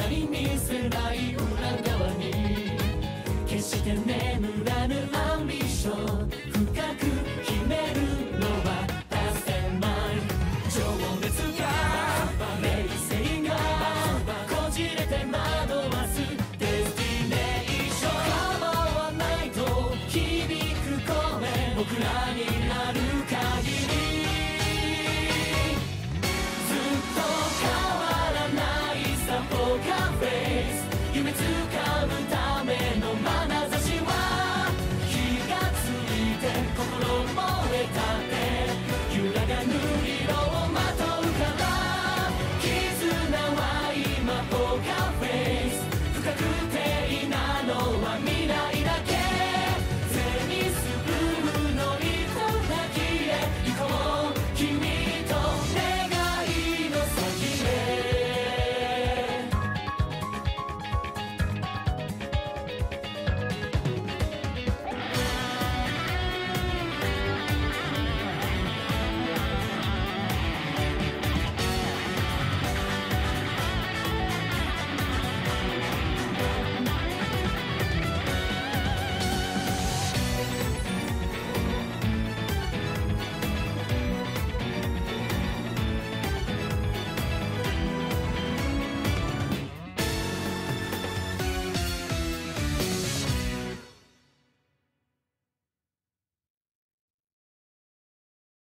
なに見せない裏側に決して眠らぬアンビション深く秘めるのは達成前情熱が冷静がこじれて惑わすデスティネーション構わないと響く声僕らになる限りずっと変わらないさポーカーフェイス夢つかむ